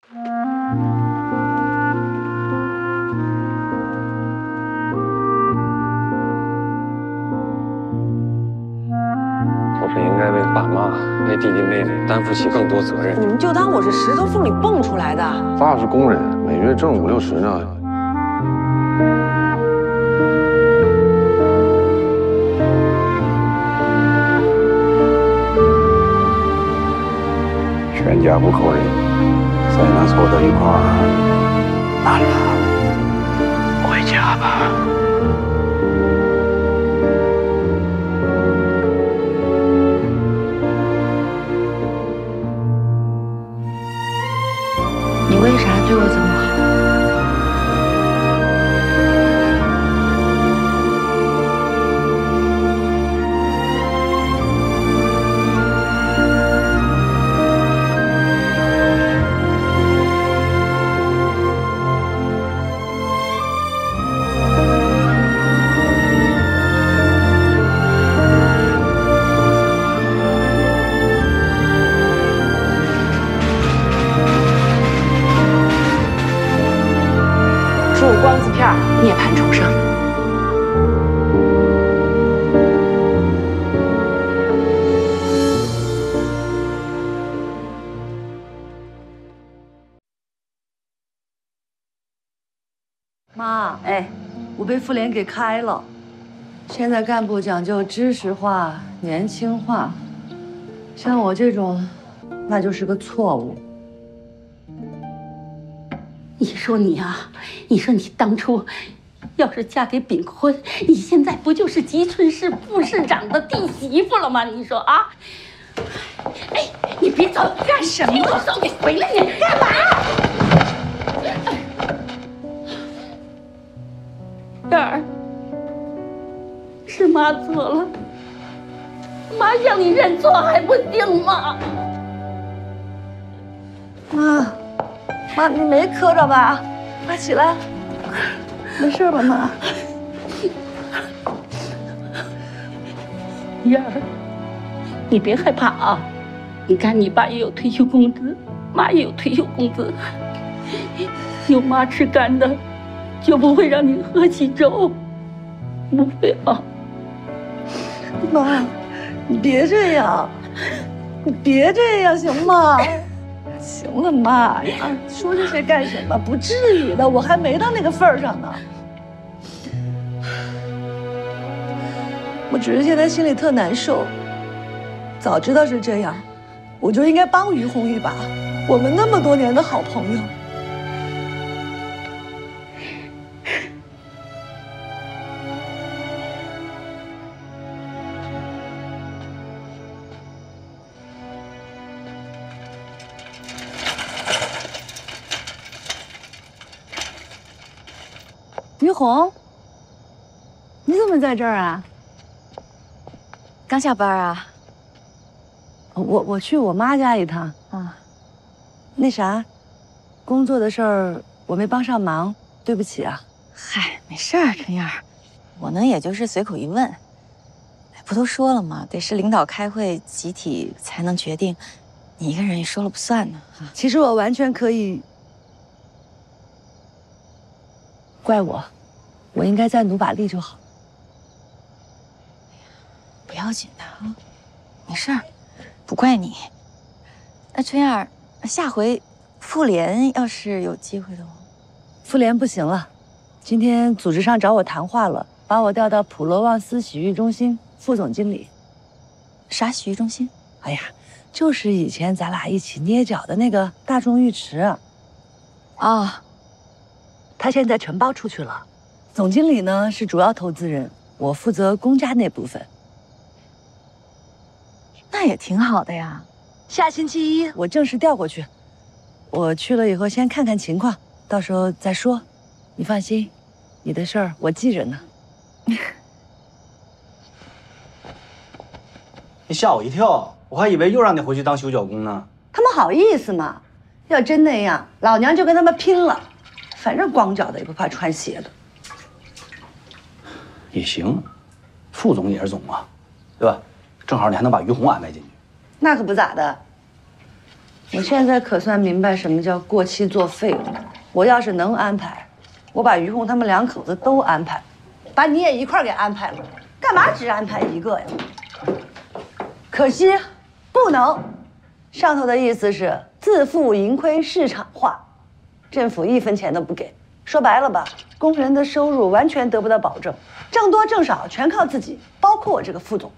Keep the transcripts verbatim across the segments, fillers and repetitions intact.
我本应该为爸妈、为弟弟妹妹担负起更多责任。 你们就当我是石头缝里蹦出来的。 爸是工人，每月挣五六十呢。全家五口人才能凑到一块儿，难了，回家吧。 你为啥对我这么好？ 光字片，涅槃重生。 妈，哎，我被妇联给开了。现在干部讲究知识化、年轻化，像我这种，那就是个错误。 你说你啊，你说你当初要是嫁给炳坤，你现在不就是吉春市副市长的弟媳妇了吗？你说啊？哎，你别走，干什么？走，你回来，你干嘛？燕儿，是妈错了，妈让你认错还不行吗？ 妈。 妈，你没磕着吧？妈，起来，没事吧，妈？ 燕儿，你别害怕啊！你看，你爸也有退休工资，妈也有退休工资，有妈吃干的，就不会让你喝稀粥，不会啊。 妈，你别这样，你别这样，行吗？ 行了，妈呀，说这些干什么？不至于的，我还没到那个份儿上呢。我只是现在心里特难受。早知道是这样，我就应该帮于红一把。我们那么多年的好朋友。于红，你怎么在这儿啊？ 刚下班啊。 我我去我妈家一趟啊。那啥，工作的事儿我没帮上忙，对不起啊。 嗨，没事儿，春燕儿，我呢也就是随口一问。不都说了吗？得是领导开会集体才能决定，你一个人也说了不算呢。啊， 其实我完全可以。 怪我，我应该再努把力就好。 不要紧的啊，没事儿，不怪你。那春燕儿，下回妇联要是有机会的话， 妇联不行了，今天组织上找我谈话了，把我调到普罗旺斯洗浴中心副总经理。 啥洗浴中心？ 哎呀，就是以前咱俩一起捏脚的那个大众浴池。啊。 他现在承包出去了，总经理呢是主要投资人，我负责公家那部分。 那也挺好的呀。 下星期一我正式调过去，我去了以后先看看情况，到时候再说。你放心，你的事儿我记着呢。 你吓我一跳，我还以为又让你回去当修脚工呢。 他们好意思吗？要真那样，老娘就跟他们拼了。 反正光脚的也不怕穿鞋的， 也行，副总也是总啊，对吧？正好你还能把于红安排进去， 那可不咋的。 我现在可算明白什么叫过期作废了。我要是能安排，我把于红他们两口子都安排，把你也一块给安排了。干嘛只安排一个呀？可惜，不能。上头的意思是自负盈亏，市场化，政府一分钱都不给。说白了吧，工人的收入完全得不到保证，挣多挣少全靠自己，包括我这个副总。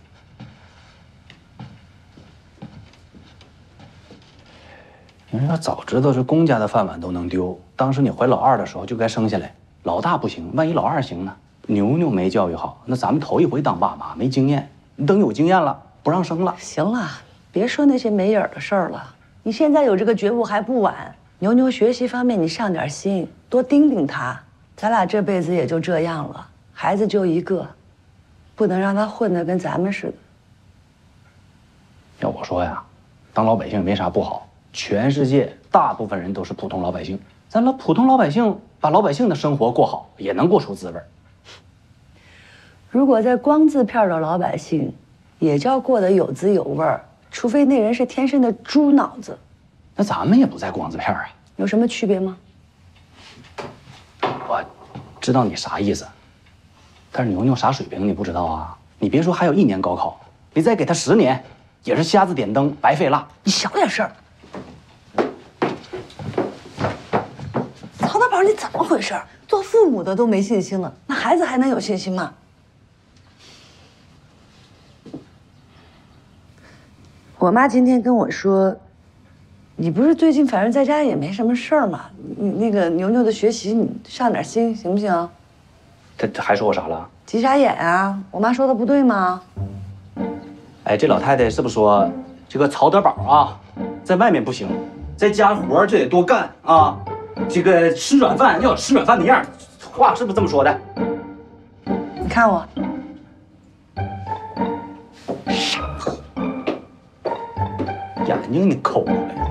你说要早知道这公家的饭碗都能丢，当时你怀老二的时候就该生下来。老大不行，万一老二行呢？牛牛没教育好，那咱们头一回当爸妈，没经验。你等有经验了，不让生了。 行了，别说那些没影儿的事儿了。你现在有这个觉悟还不晚。牛牛学习方面你上点心，多盯盯他。咱俩这辈子也就这样了，孩子就一个，不能让他混得跟咱们似的。 要我说呀，当老百姓没啥不好。全世界大部分人都是普通老百姓，咱老普通老百姓把老百姓的生活过好，也能过出滋味。 如果在光字片的老百姓，也叫过得有滋有味儿，除非那人是天生的猪脑子。 那咱们也不在光字片啊， 有什么区别吗？ 我知道你啥意思，但是牛牛啥水平你不知道啊？你别说还有一年高考，你再给他十年，也是瞎子点灯，白费蜡。 你小点声。曹大宝，你怎么回事？做父母的都没信心了，那孩子还能有信心吗？我妈今天跟我说，你不是最近反正在家也没什么事儿嘛，你那个牛牛的学习你上点心行不行？ 他他还说我啥了？ 急啥眼啊？我妈说的不对吗？ 哎，这老太太是不是说这个曹德宝啊，在外面不行，在家活就得多干啊？这个吃软饭要有吃软饭的样，话是不是这么说的？ 你看我， 眼睛你抠出来。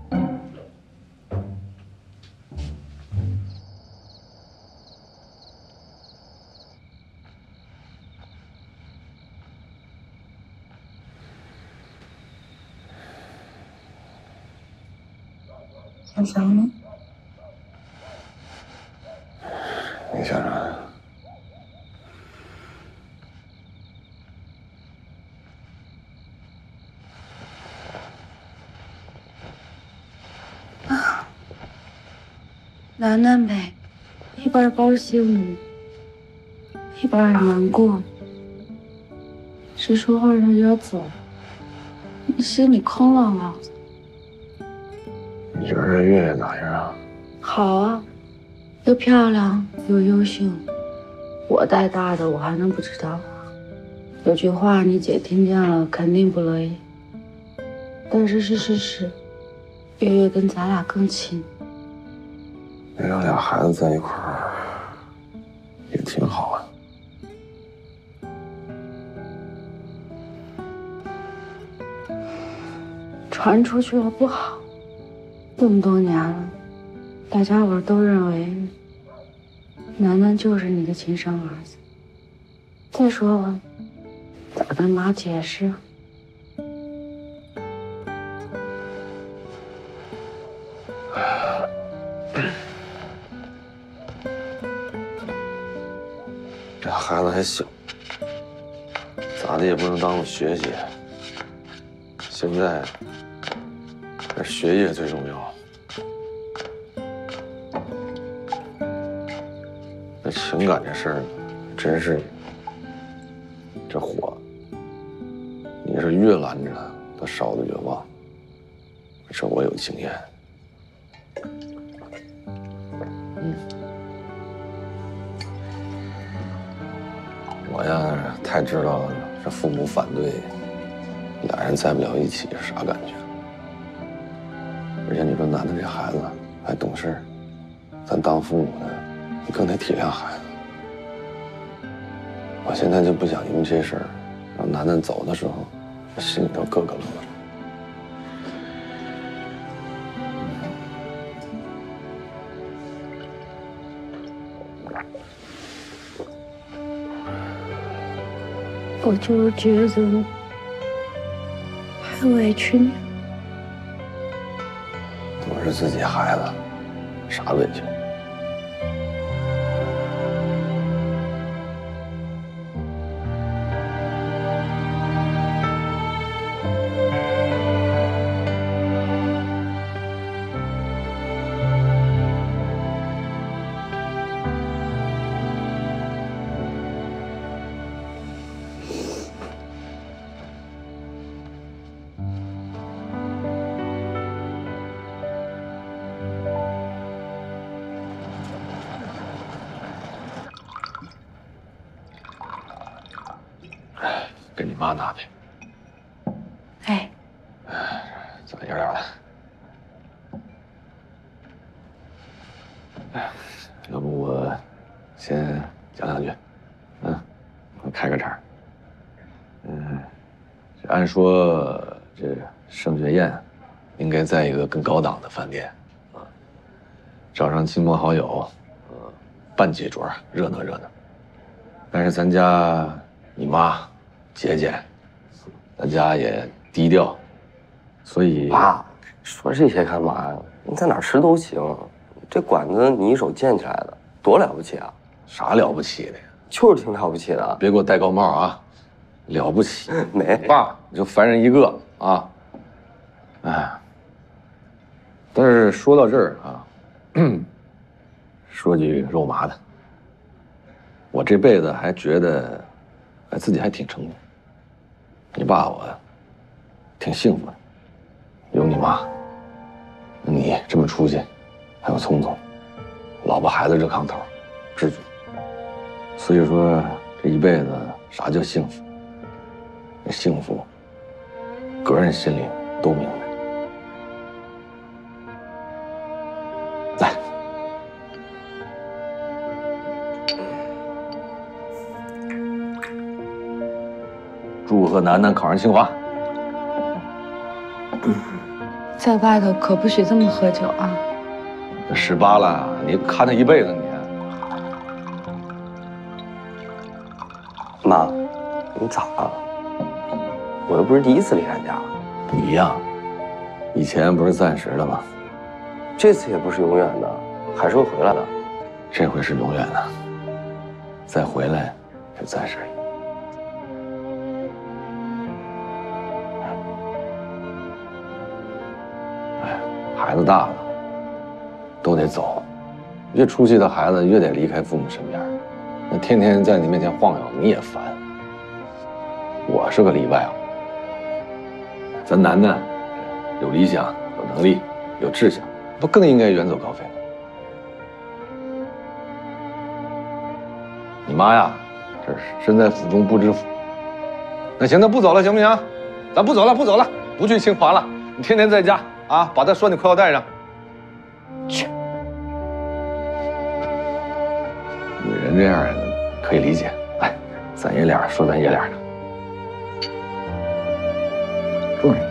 想想吗？ 你想啥呀？ 啊，楠楠呗，一边高兴，一边还难过。谁说话他就要走？你心里空落落的。 你觉得月月哪样啊？ 好啊，又漂亮又优秀，我带大的我还能不知道啊？有句话你姐听见了肯定不乐意，但是是事实，月月跟咱俩更亲。 你让俩孩子在一块儿也挺好啊。 传出去了不好，这么多年了，大家伙都认为楠楠就是你的亲生儿子。再说了，咋跟妈解释？ 这孩子还小，咋的也不能耽误学习。现在这学业最重要。那情感这事儿，真是这火，你是越拦着它烧的越旺。这我有经验。嗯，我呀太知道这父母反对，俩人在不了一起是啥感觉。而且你说楠楠这孩子还懂事，咱当父母的，你更得体谅孩子。我现在就不想因为这事儿，让楠楠走的时候，心里头咯咯乐乐。 我就是觉得还委屈你。 是自己孩子，啥委屈？给你妈拿去。 哎， 怎么有点了？哎，要不我先讲两句，嗯，我开个场。嗯，按说这升学宴应该在一个更高档的饭店啊，找上亲朋好友，呃，办几桌，热闹热闹。但是咱家你妈。节俭，咱家也低调，所以爸说这些干嘛呀？你在哪儿吃都行，这馆子你一手建起来的，多了不起啊！ 啥了不起的呀？ 就是挺了不起的。 别给我戴高帽啊！了不起没爸，你就烦人一个啊！哎，但是说到这儿啊，说句肉麻的，我这辈子还觉得，哎，自己还挺成功。你爸我挺幸福的，有你妈，你这么出息，还有聪聪，老婆孩子热炕头，知足。所以说这一辈子啥叫幸福？这幸福，个人心里都明白。来，祝贺楠楠考上清华。 在外头可不许这么喝酒啊！ 十八了，你看他一辈子你。 妈，你咋了？我又不是第一次离开家。 一样，以前不是暂时的吗？ 这次也不是永远的，还是会回来的。 这回是永远的，再回来就暂时。哎，孩子大了，都得走。越出息的孩子越得离开父母身边，那天天在你面前晃悠，你也烦。我是个例外啊。咱楠楠有理想、有能力、有志向，不更应该远走高飞吗？你妈呀，这是身在福中不知福。那行，那不走了，行不行？咱不走了，不走了，不去清华了。你天天在家啊，把它拴你裤腰带上。去。女人这样的可以理解，来，咱爷俩说咱爷俩的。住着。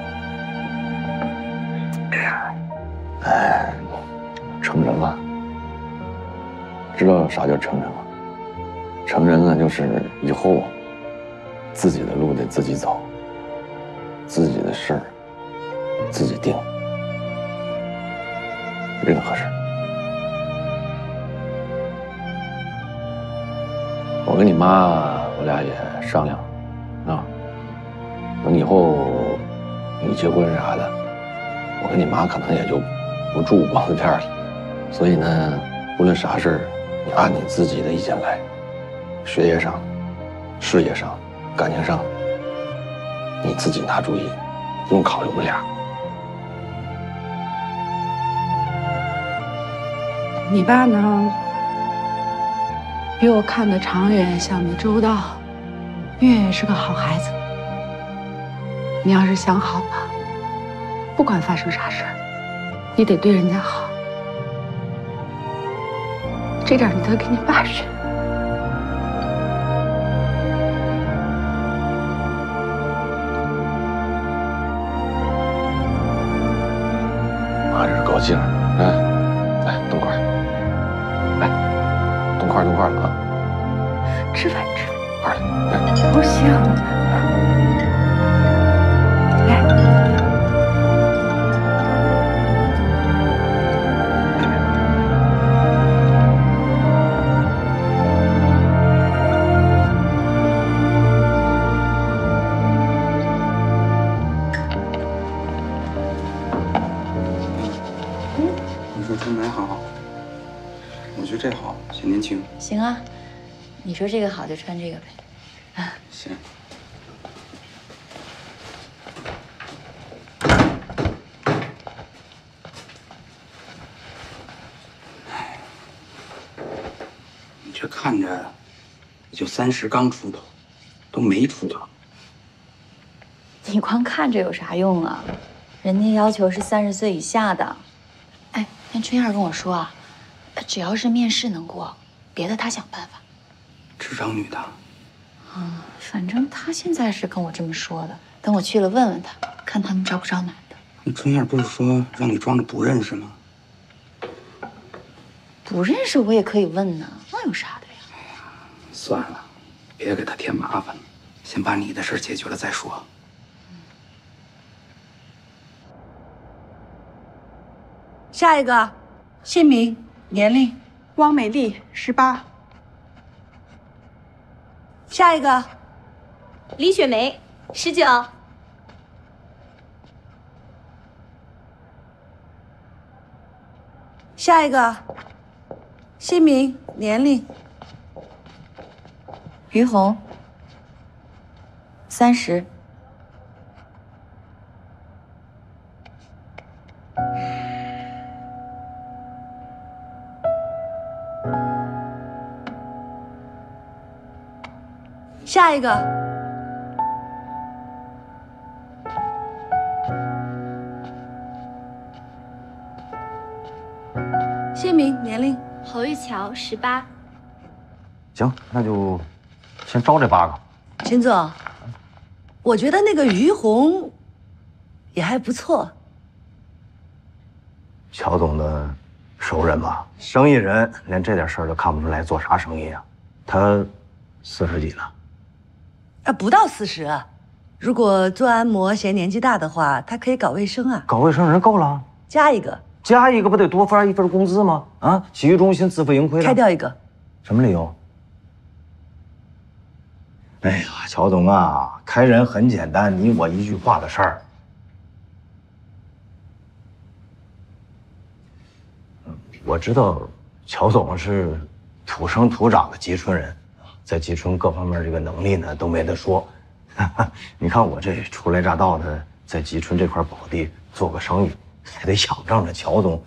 哎，成人了，知道啥叫成人吗？成人了就是以后自己的路得自己走，自己的事儿自己定，任何事儿。我跟你妈，我俩也商量了啊，等以后你结婚啥的，我跟你妈可能也就不住光子片了。所以呢，无论啥事儿，你按你自己的意见来。学业上、事业上、感情上，你自己拿主意，不用考虑我们俩。 你爸呢，比我看得长远，想得周到，月月是个好孩子。你要是想好了，不管发生啥事儿，你得对人家好。这点你得给你爸学。 妈这是高兴，哎，来动筷，来动筷动筷了啊！ 吃饭吃饭， 快点，来， 不行，来。 你说穿哪好？我觉得这好，显年轻。 行啊，你说这个好就穿这个呗。啊， 行。哎，你这看着也就三十刚出头，都没出头。 你光看着有啥用啊？人家要求是三十岁以下的。哎，那春燕跟我说啊，只要是面试能过，别的他想办法。 只找女的。 嗯，反正他现在是跟我这么说的。等我去了问问他，看他们招不招男的。 那春燕不是说让你装着不认识吗？ 不认识我也可以问呢，那有啥的呀？ 哎呀，算了，别给他添麻烦了，先把你的事解决了再说。 下一个，姓名、年龄。 汪美丽，十八。 下一个， 李雪梅，十九。 下一个，姓名、年龄。 于红，三十。 下一个，姓名、年龄。 侯玉桥，十八。 行，那就先招这八个。 秦总，我觉得那个于红也还不错。 乔总的熟人吧，生意人连这点事儿都看不出来，做啥生意啊？他四十几了。 啊，不到四十。如果做按摩嫌年纪大的话，他可以搞卫生啊。 搞卫生人够了， 加一个。 加一个不得多发一份工资吗？啊，洗浴中心自负盈亏了。 开掉一个。 什么理由？哎呀，乔总啊，开人很简单，你我一句话的事儿。我知道乔总是土生土长的吉春人，在吉春各方面这个能力呢都没得说。你看我这初来乍到的，在吉春这块宝地做个生意，还得仰仗着乔总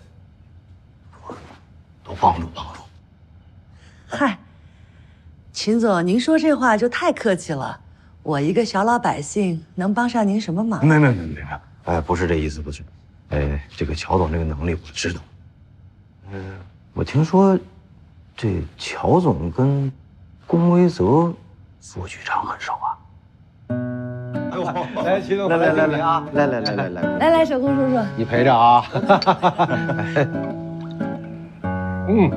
多帮助帮助。 嗨，秦总，您说这话就太客气了。我一个小老百姓能帮上您什么忙？ 没没没没没，哎，不是这意思，不是。哎，这个乔总这个能力我知道。嗯，我听说这乔总跟龚维泽副局长很熟啊。 哎呦，来，齐总， 来来来来啊，来来来来来， 来来，小龚叔叔， 你陪着啊。嗯。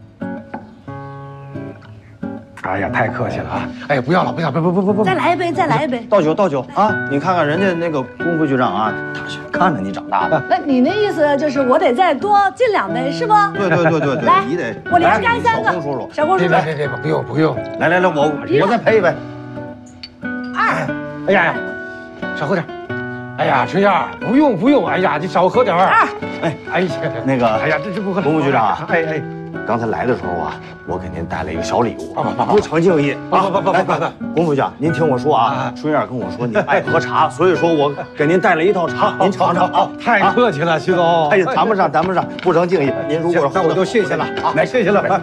哎呀，太客气了啊！哎呀，不要了，不要，不不不不不， 再来一杯，再来一杯， 倒酒倒酒啊！你看看人家那个龚副局长啊，他是看着你长大的。 那你那意思就是我得再多进两杯，是不？ 对对对对对， 来， 你得我连干三个。 小龚叔叔， 小龚叔叔， 别别别别，不用不用， 来来来，我我再陪一杯。 二， 哎呀呀，少喝点。哎呀，春燕，不用不用，哎呀，你少喝点儿。 二， 哎哎呀， 那个， 哎呀，这这不喝。 龚副局长啊， 哎哎。 刚才来的时候啊，我给您带了一个小礼物， 不不不成敬意。 不不不不不不， 龚副局长，您听我说啊，春燕跟我说你爱喝茶，所以说我给您带了一套茶，您尝尝啊。 太客气了，徐总。 哎呀，谈不上，谈不上，不成敬意。您如果那我就谢谢了啊，来，谢谢了。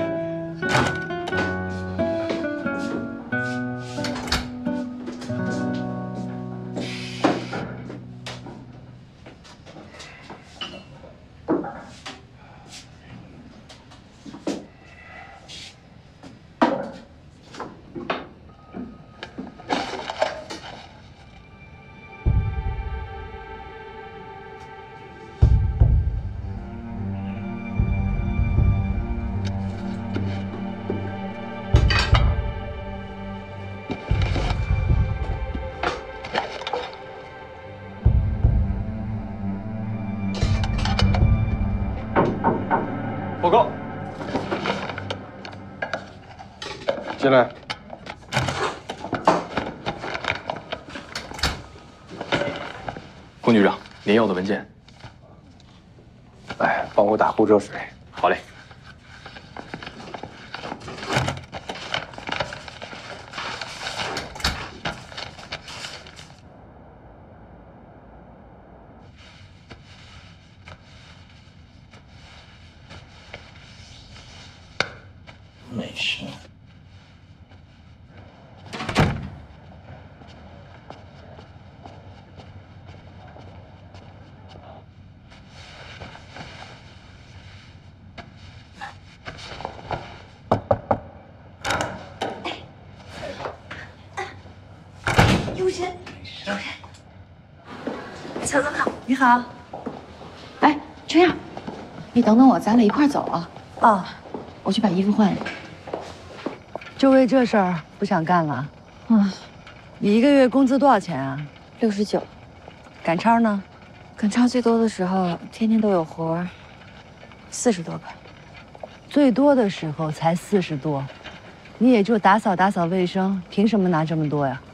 报告，进来。 龚局长，您要的文件。 哎， 帮我打壶热水。 好嘞。 没事。 有人，有人。乔总好， 你好。 哎，春燕，你等等我，咱俩一块儿走啊。 啊， 我去把衣服换了。 就为这事儿不想干了？啊，你一个月工资多少钱啊？ 六十九。 赶超呢？ 赶超最多的时候，天天都有活儿，四十多个。 最多的时候才四十多，你也就打扫打扫卫生，凭什么拿这么多呀？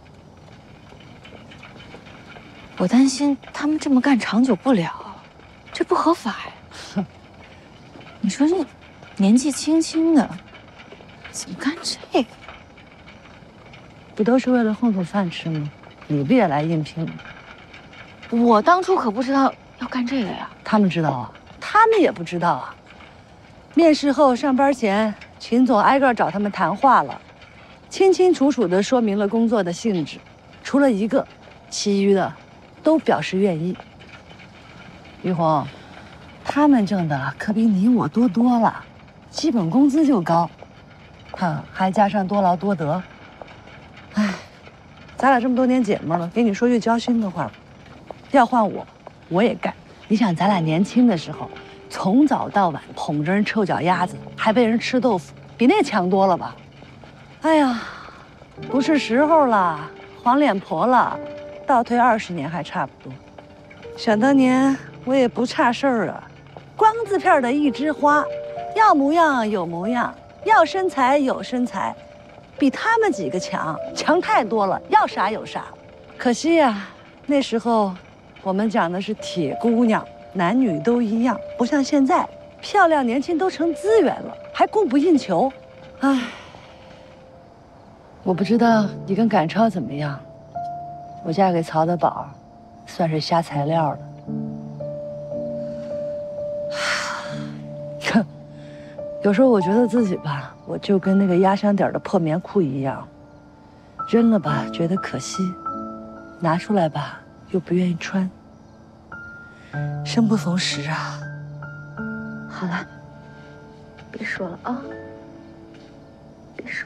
我担心他们这么干长久不了，这不合法呀。你说这年纪轻轻的，怎么干这个？ 不都是为了混口饭吃吗？你不也来应聘了？ 我当初可不知道要干这个呀。 他们知道啊，他们也不知道啊。面试后上班前，秦总挨个找他们谈话了，清清楚楚地说明了工作的性质，除了一个，其余的都表示愿意。于红，他们挣的可比你我多多了，基本工资就高，哼，还加上多劳多得。哎，咱俩这么多年姐妹了，给你说句交心的话，要换我，我也干。你想，咱俩年轻的时候，从早到晚捧着人臭脚丫子，还被人吃豆腐，比那强多了吧？哎呀，不是时候了，黄脸婆了，倒退二十年还差不多。想当年我也不差事儿啊，光字片的一枝花，要模样有模样，要身材有身材，比他们几个强，强太多了，要啥有啥。可惜呀，那时候我们讲的是铁姑娘，男女都一样，不像现在，漂亮年轻都成资源了，还供不应求。唉，我不知道你跟赶超怎么样，我嫁给曹德宝，算是瞎材料了。哼，有时候我觉得自己吧，我就跟那个压箱底儿的破棉裤一样，扔了吧觉得可惜，拿出来吧又不愿意穿。生不逢时啊！ 好了，别说了啊，别说，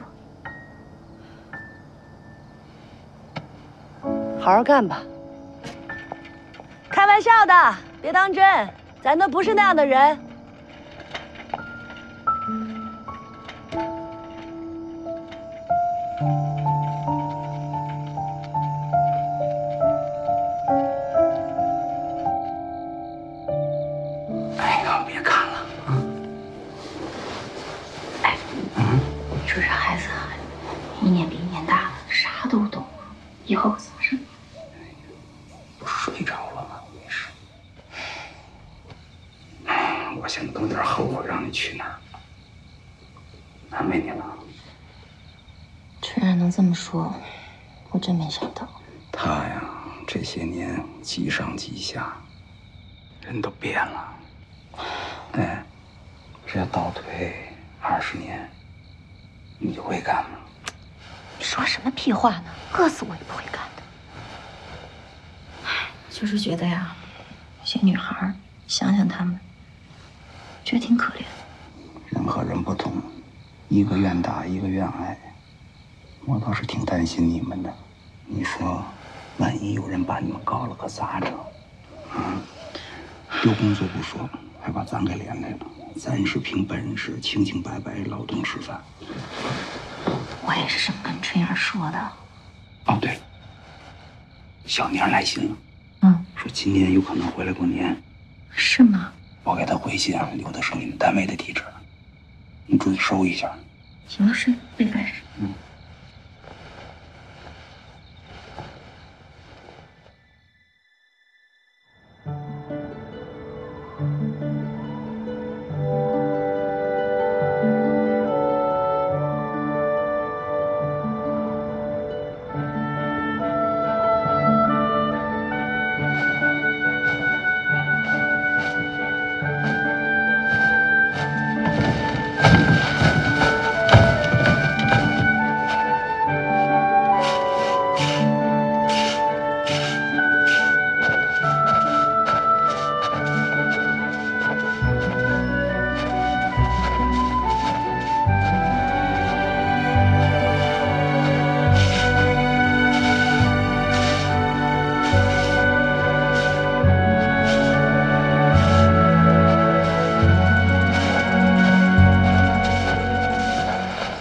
好好干吧。开玩笑的，别当真，咱都不是那样的人。 这么说，我真没想到。 他呀，这些年急上急下，人都变了。哎，这要倒退二十年，你会干吗？ 你说什么屁话呢？饿死我也不会干的。唉，就是觉得呀，有些女孩想想她们，觉得挺可怜的。 人和人不同，一个愿打，一个愿挨。我倒是挺担心你们的，你说，万一有人把你们告了，可咋整？啊，丢工作不说，还把咱给连累了。咱是凭本事，清清白白劳动吃饭。 我也是这么跟春燕说的。 哦，对了，小宁来信了， 嗯， 说今年有可能回来过年。 是吗？ 我给他回信啊，留的是你们单位的地址，你注意收一下。 行，是，没办事。 嗯。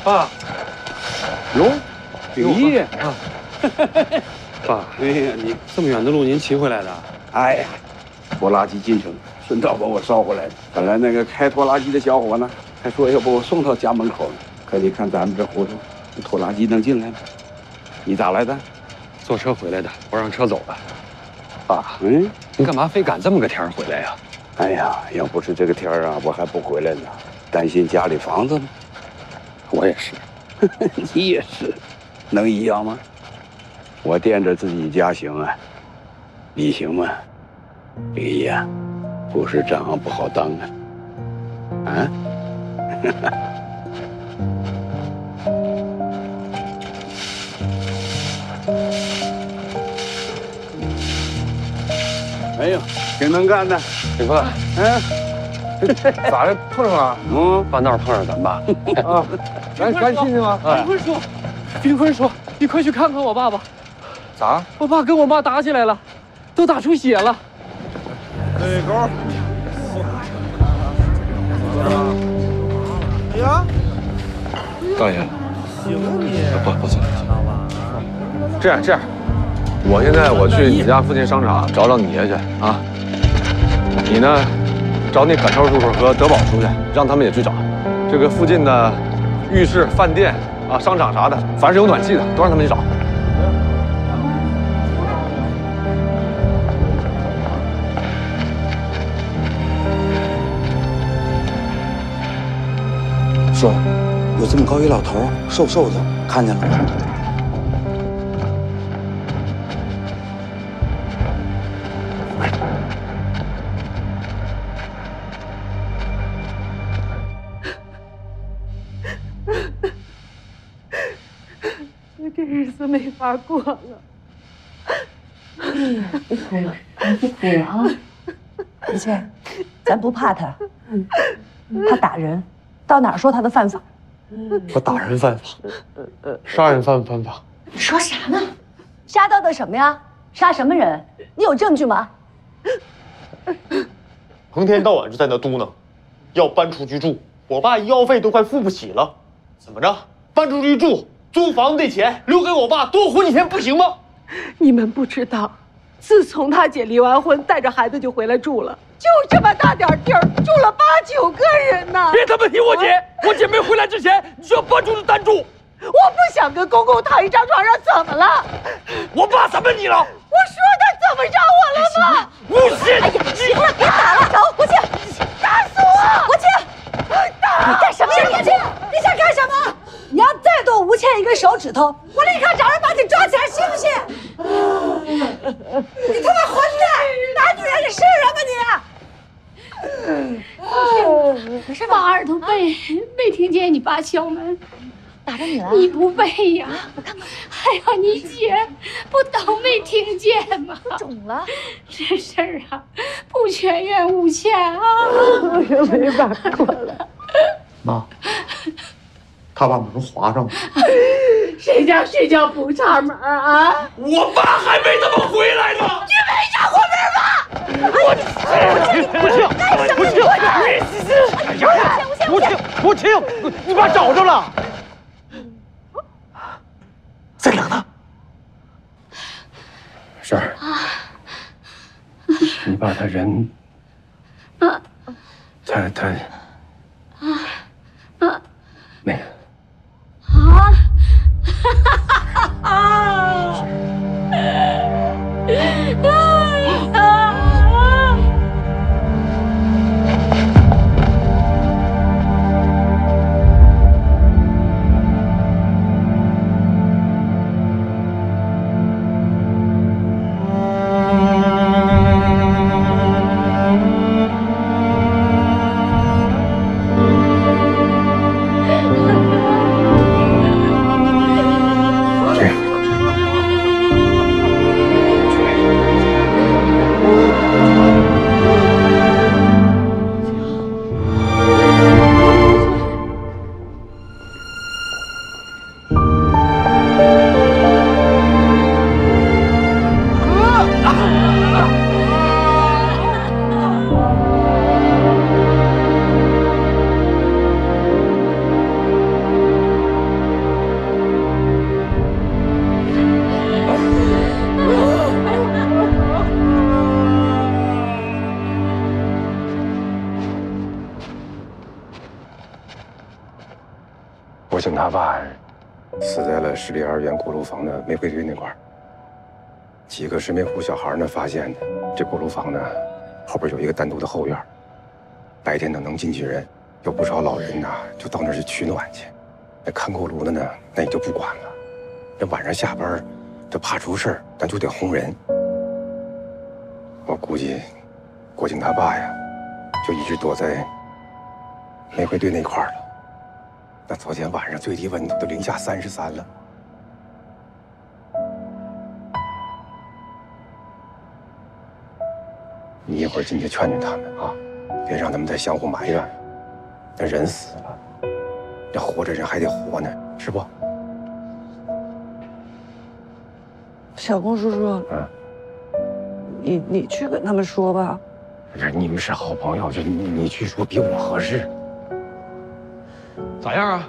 爸， 哟，秉义啊！ 爸，哎呀，你这么远的路您骑回来的？ 哎呀，拖拉机进城，顺道把我捎回来的。本来那个开拖拉机的小伙呢，还说要把我送到家门口呢。可你看咱们这胡同，拖拉机能进来吗？你咋来的？ 坐车回来的，我让车走了。 爸，嗯， 你干嘛非赶这么个天儿回来呀？ 哎呀，要不是这个天儿啊，我还不回来呢，担心家里房子吗？ 我也是， 你也是，能一样吗？我惦着自己家行啊，你行吗？秉义呀，不是丈不好当啊，啊？哎呦，挺能干的， 挺快。 嗯， 咋的碰上了？ 嗯， 半道碰上咱爸。 啊，咱关心的吗？ 哎冰坤说，冰坤说，你快去看看我爸爸。 咋？ 我爸跟我妈打起来了，都打出血了。 对勾。 哎呀， 大爷， 行啊你。 不不行，这样这样，我现在我去你家附近商场找找你爷去啊。你呢，找你赶超叔叔和德宝出去，让他们也去找。这个附近的浴室、饭店啊、商场啥的，凡是有暖气的，都让他们去找。 说，有这么高一老头，瘦瘦的，看见了吗？ 这日子没法过了。 哎呀，别哭了，别哭了啊！一切，咱不怕他，他打人，到哪儿说他的犯法。 我打人犯法，杀人犯不犯法？ 你说啥呢？杀到的什么呀？杀什么人？你有证据吗？ 成天到晚就在那嘟囔，要搬出去住，我爸医药费都快付不起了。怎么着？搬出去住，租房子的钱留给我爸多活几天不行吗？ 你们不知道，自从他姐离完婚，带着孩子就回来住了，就这么大点地儿，住了八九个人呢。 别他妈提我姐！我姐没回来之前，你就要搬出去单住。 我不想跟公公躺一张床上，怎么了？ 我爸怎么你了？ 我说他怎么着我了吗？ 吴昕， 哎呀，行了，别打了，走，国庆，打死我！国庆，打！ 你干什么呀？国庆，你想干什么？你要再剁吴倩一根手指头，我立刻找人把你抓起来，信不信？你他妈混蛋！打女人的是人吗你？ 是把耳朵背，没听见你爸敲门， 打着你了？ 你不背呀？我看看。哎呀，你姐不都没听见吗？ 肿了。 这事儿啊，不全怨吴倩啊。 我也没法过了。 妈，他把门划上了。 谁家睡觉不插门啊？ 我爸还没怎么回来呢。 你没插过门吧？ 我不庆，不庆，不庆，不庆，你爸找着了，在哪呢？ 婶儿，你爸他人， 啊， 他他啊啊， 那个。 啊！哈哈哈！ 国庆他爸死在了市立幼儿园锅炉房的玫瑰堆那块儿。几个石梅湖小孩呢发现的，这锅炉房呢后边有一个单独的后院，白天呢能进去人，有不少老人呐就到那儿去取暖去。那看锅炉的呢，那也就不管了。这晚上下班，这怕出事儿，咱就得轰人。我估计国庆他爸呀，就一直躲在玫瑰堆那块儿了。那昨天晚上最低温度都零下三十三了。你一会儿进去劝劝他们啊，别让他们再相互埋怨了。那人死了，这活着人还得活呢，是不？ 小龚叔叔，嗯，你你去跟他们说吧。 这你们是好朋友，这你你去说比我合适。 咋样啊？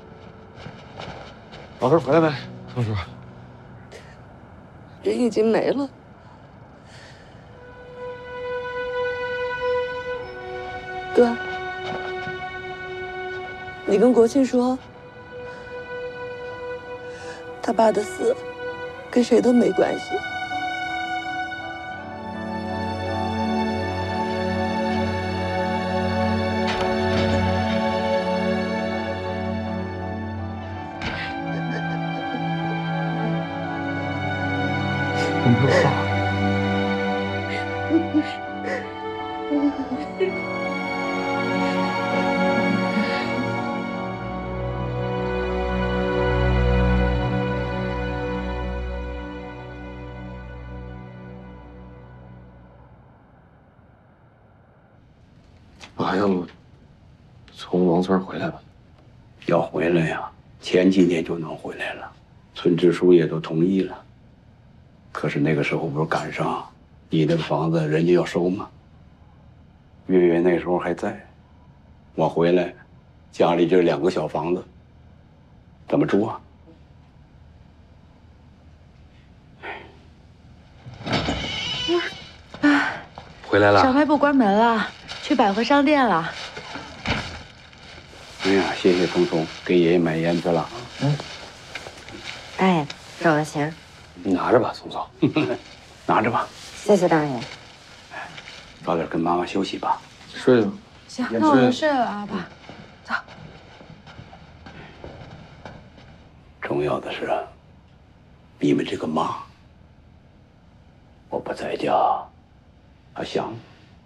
老头回来没？宋叔， 人已经没了。哥，你跟国庆说，他爸的死跟谁都没关系。 你说话。 爸，要不从王村回来吧？ 要回来呀，前几年就能回来了，村支书也都同意了。可是那个时候不是赶上你那个房子人家要收吗？月月那时候还在，我回来，家里这两个小房子，怎么住啊？ 回来了。小卖部关门了，去百货商店了。 哎呀，谢谢聪聪，给爷爷买烟去了。嗯。 大爷，给我的钱。 你拿着吧，聪聪，拿着吧。 谢谢大爷。 早点跟妈妈休息吧。 睡吧。 行，那我们睡了啊，爸。走。 重要的是，你们这个妈，我不在家，她想，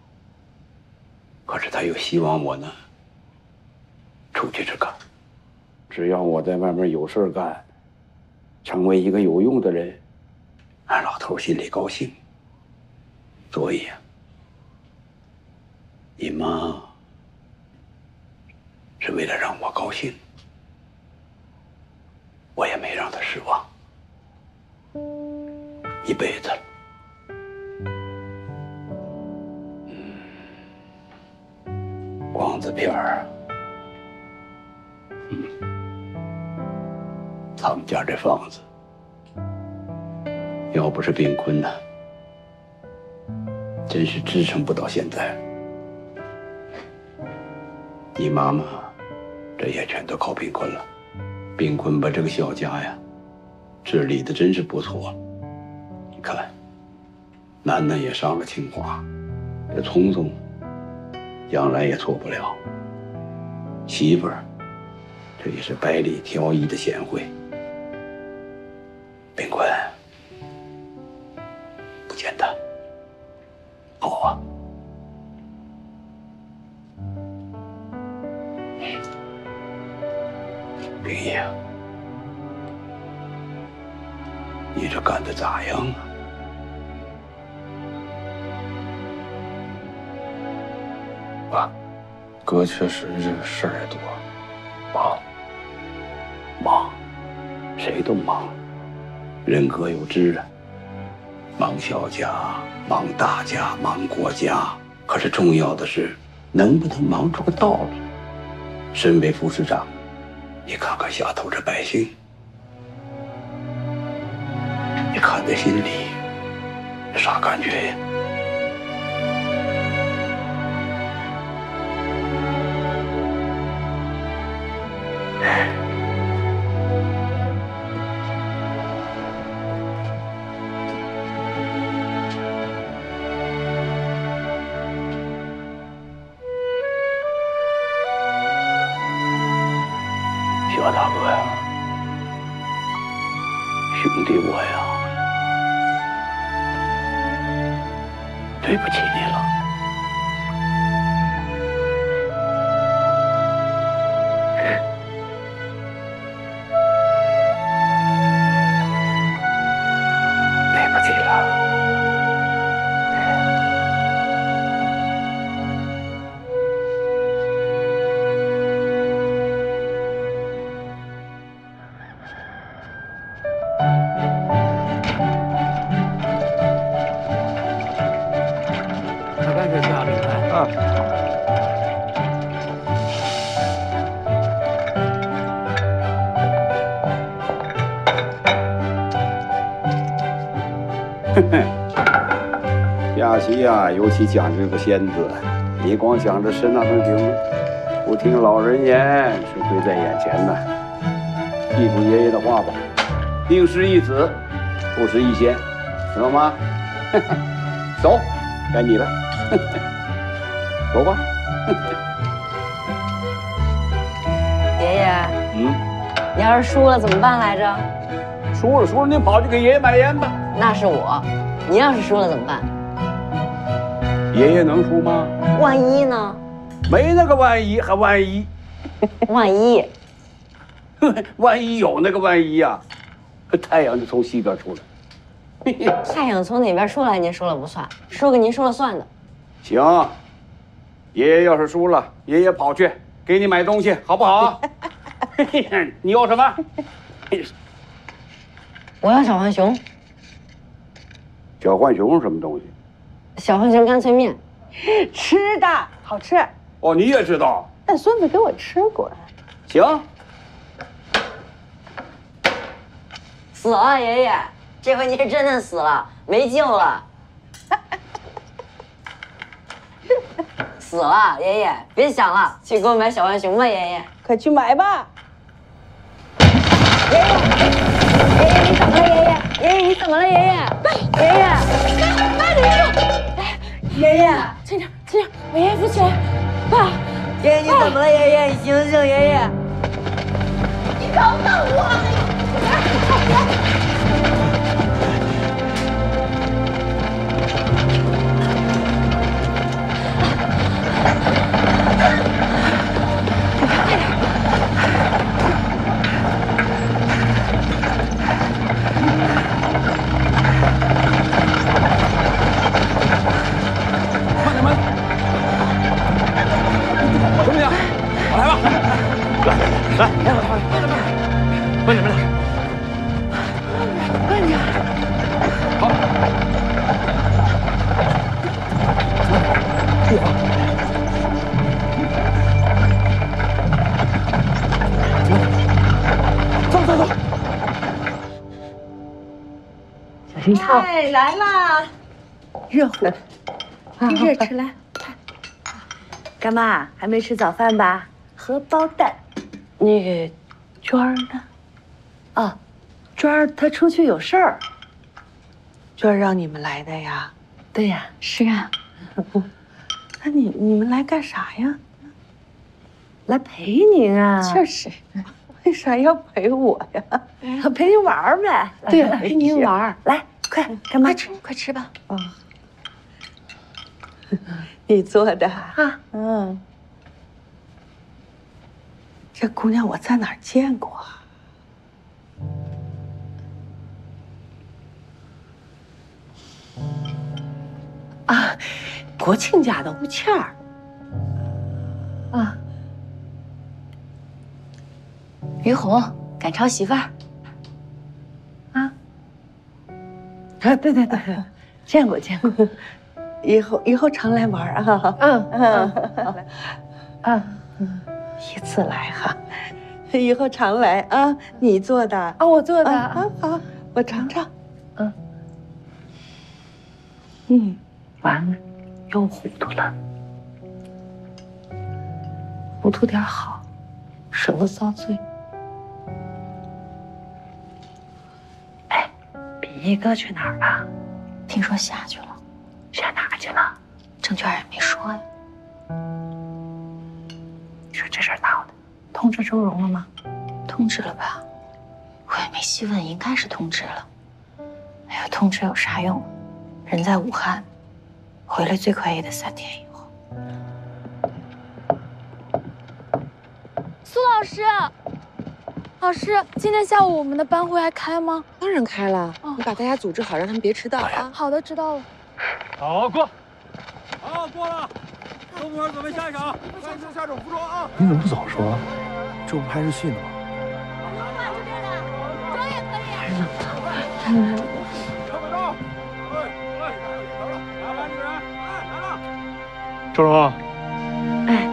可是她又希望我呢出去吃干。只要我在外面有事干，成为一个有用的人，俺老头心里高兴。所以呀，你妈是为了让我高兴，我也没让她失望。一辈子，嗯，光子片儿，嗯，他们家这房子，要不是炳坤呢，真是支撑不到现在。你妈妈，这也全都靠炳坤了。炳坤把这个小家呀，治理的真是不错。你看，楠楠也上了清华，这聪聪将来也错不了。媳妇儿，这也是百里挑一的贤惠。炳坤，不简单。好啊。炳爷，你这干的咋样啊？ 爸，哥确实这个事儿也多，忙， 忙，谁都忙，人各有志啊。忙小家，忙大家，忙国家，可是重要的是能不能忙出个道理。身为副市长，你看看下头这百姓，你看在心里，啥感觉呀？ 了，大哥呀，兄弟我呀，对不起你了。对不起了。 下棋呀，尤其讲究个先字，你光想着吃那能行吗？不听老人言，吃亏在眼前呐。记住爷爷的话吧，定失一子，不失一先，知道吗？走，该你了，走吧。 爷爷， 嗯， 你要是输了怎么办来着？ 输了输了，你跑去给爷爷买烟吧。 那是我，你要是输了怎么办？ 爷爷能输吗？ 万一呢？ 没那个万一，还万一？ 万一？ 万一有那个万一呀、啊，太阳就从西边出来。 太阳从哪边出来，您说了不算，输给您说了算的。 行，爷爷要是输了，爷爷跑去给你买东西，好不好？你要什么？ 我要小浣熊。 小浣熊什么东西？ 小浣熊干脆面， 吃的好吃。 哦，你也知道？ 但孙子给我吃过。 行。 死了，爷爷，这回你是真的死了，没救了。死了，爷爷，别想了，去给我买小浣熊吧，爷爷。 快去买吧。 爷爷，爷爷，你怎么了，爷爷？爷爷，你怎么了，爷爷？爷爷， 慢点，爷爷，轻点，轻点，把爷爷扶起来。爸， 爷爷，你怎么了，爷爷？你醒醒，爷爷！ 你饶了我！ 慢点，慢点， 慢点。 好。走走走。 小心烫。 哎，来啦， 热乎， 热吃来。 干妈还没吃早饭吧？荷包蛋。那个娟儿呢？啊，娟儿她出去有事儿。 娟儿让你们来的呀？ 对呀， 是啊。 那你你们来干啥呀？ 来陪您啊。 就是，为啥要陪我呀？ 陪您玩呗。 对呀，陪您玩。 来，快，干妈快吃，快吃吧。 哦，你做的啊？嗯。这姑娘我在哪儿见过啊？啊，国庆家的吴倩儿。啊， 于红，赶超媳妇儿。 啊，啊，对对对，见过见过，以后以后常来玩啊。嗯嗯，好嘞，啊。一次来哈，以后常来啊！你做的啊， 我做的啊，好，我尝尝。嗯，嗯，完了，又糊涂了，糊涂点好，省得遭罪。哎，比一哥去哪儿了？ 听说下去了。 下哪去了？ 郑娟也没说呀。 你说这事儿闹的，通知周荣了吗？ 通通知了吧？我也没细问，应该是通知了。哎呀，通知有啥用？人在武汉，回来最快也得三天以后。 苏老师，老师，今天下午我们的班会还开吗？ 当然开了，哦、你把大家组织好，让他们别迟到啊。 好的，知道了。 好，过。好，过了。各部门准备下一场，三次下手服装啊！ 你怎么不早说？这不拍日戏呢吗？ 妆也可以。 太冷了，太冷了。 周荣， 哎，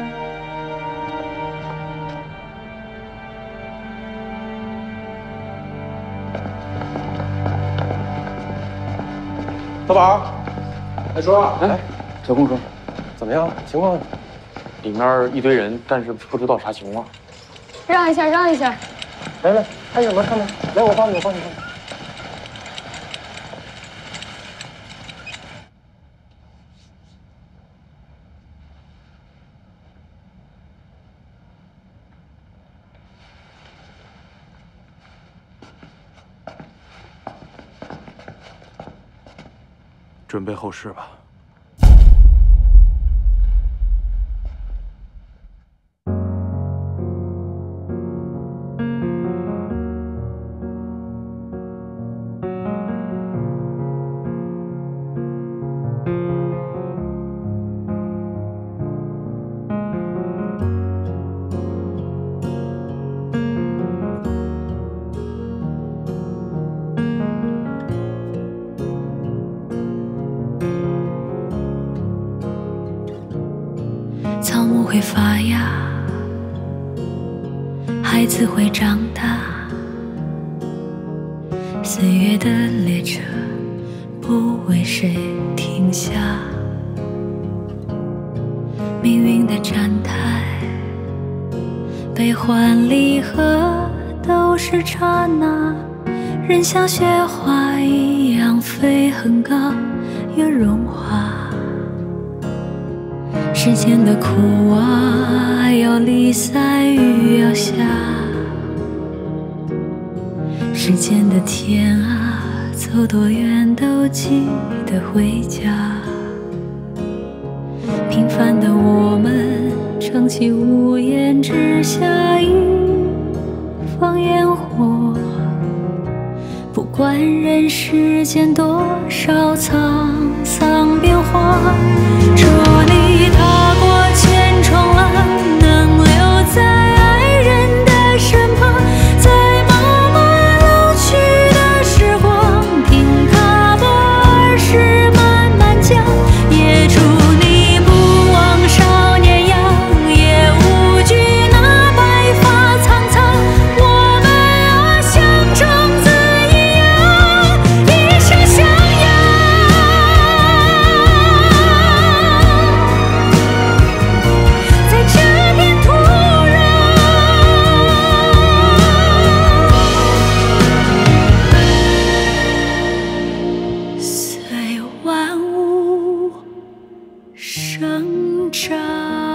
小宝，哎，周二，哎， 小公主，怎么样？情况？ 里面一堆人，但是不知道啥情况。 让一下，让一下。 来来，看什么？看着，来，我帮你，我帮你。 准备后事吧。 草木会发芽，孩子会长大，岁月的列车不为谁停下，命运的站台，悲欢离合都是刹那，人像雪花一样飞很高，又融化。世间的苦啊，要离散雨要下，世间的天啊，走多远都记得回家。平凡的我们，撑起屋檐之下一放烟火，不管人世间多少沧桑变化，祝你踏过千重浪，能留在爱人的身旁，在茫茫老去的时光，听他把儿时慢慢讲，也祝你不忘少年样，也无惧那白发苍苍，我们啊像种子一样，一生相养。在这片土壤，随万物生长。